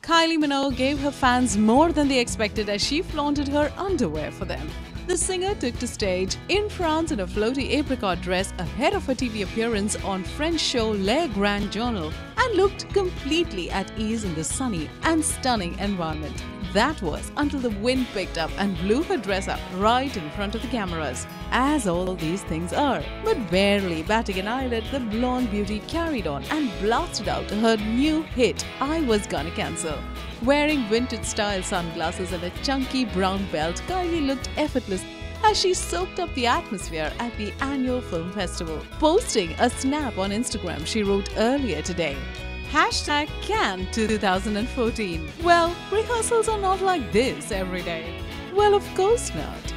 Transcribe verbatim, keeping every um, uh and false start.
Kylie Minogue gave her fans more than they expected as she flaunted her underwear for them. The singer took to stage in France in a floaty apricot dress ahead of her T V appearance on French show Le Grand Journal and looked completely at ease in the sunny and stunning environment. That was until the wind picked up and blew her dress up right in front of the cameras, as all these things are. But barely batting an eyelid, the blonde beauty carried on and blasted out her new hit, I Was Gonna Cancel. Wearing vintage-style sunglasses and a chunky brown belt, Kylie looked effortless as she soaked up the atmosphere at the annual film festival. Posting a snap on Instagram, she wrote earlier today, Hashtag Cannes two thousand fourteen. Well, rehearsals are not like this every day. Well, of course not.